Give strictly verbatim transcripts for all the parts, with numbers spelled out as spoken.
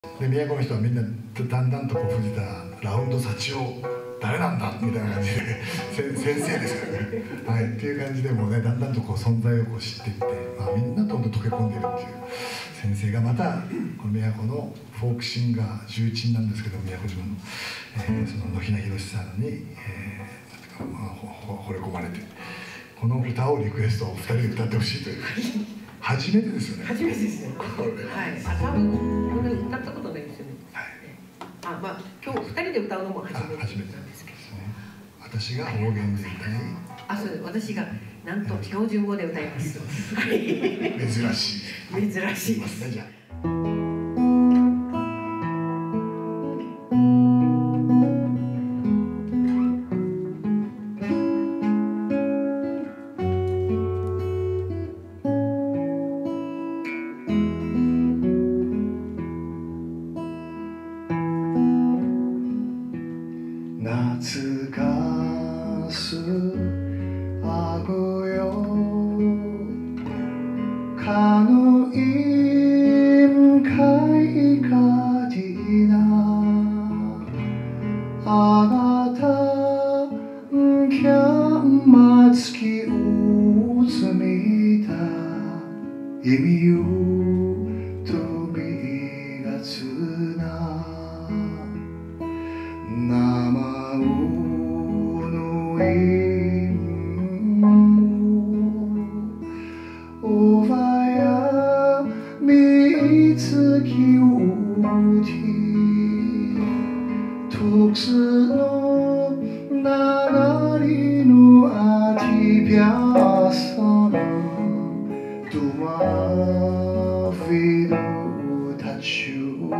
で宮古の人はみんなだんだんとこう藤田ラウンド幸男誰なんだみたいな感じで先生ですからね、はい、っていう感じでもうねだんだんとこう存在をこう知っていって、まあ、みんなと溶け込んでるっていう先生がまたこの宮古のフォークシンガー重鎮なんですけど宮古島の、えー、その野比名宏さんに、えーまあ、ほほ惚れ込まれてこの歌をリクエストをふたりで歌ってほしいという。初めてですよね。 初めてですよね。 これはい。あ、多分これ歌ったことないですよね。はい。あ、まあ今日二人で歌うのも初めてなんですけど。 私が方言で歌い、 あ、そうです。私がなんと標準語で歌います。 珍しい。 珍しいですね。じゃあ。 懐かすあごよかのいんかいかじなあなたんきゃんまつきうつみた意味よとびがつなおばやみつきうちとくすのながりのあきぴゃさのどまフィドたちゅ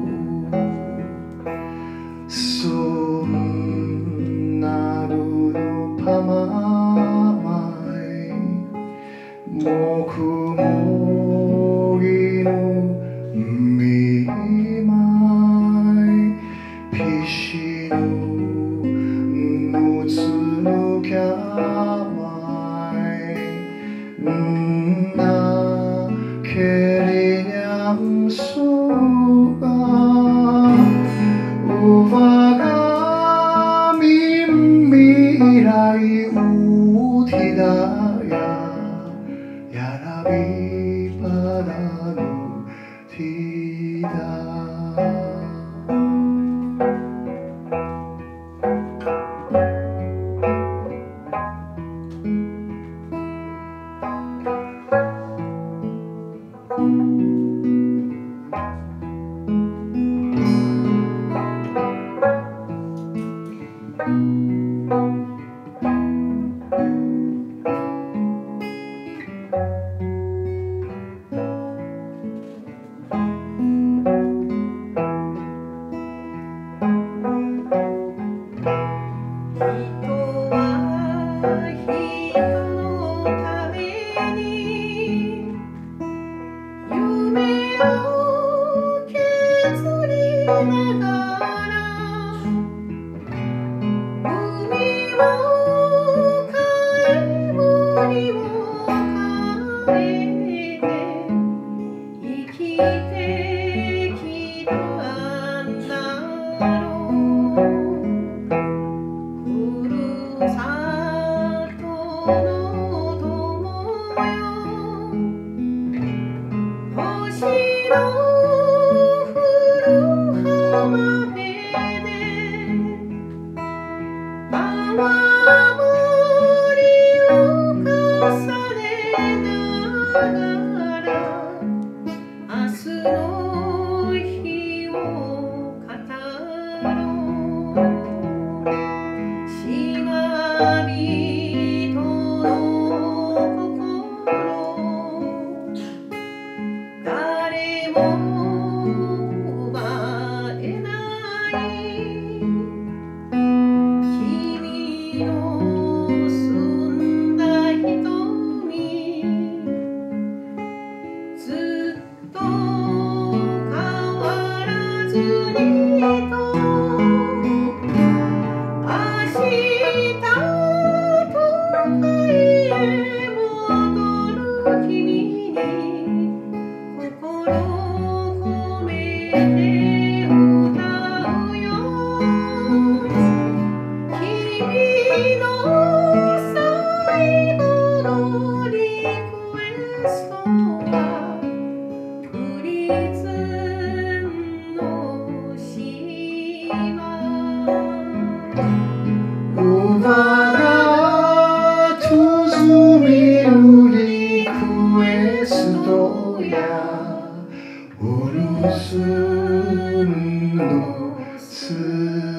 そんなるのパママイもくもぎのみまいピシのぬつぬきゃまいなけりにゃんそがおばがみんみらいうてだややらびばらのてだ君に心を込めての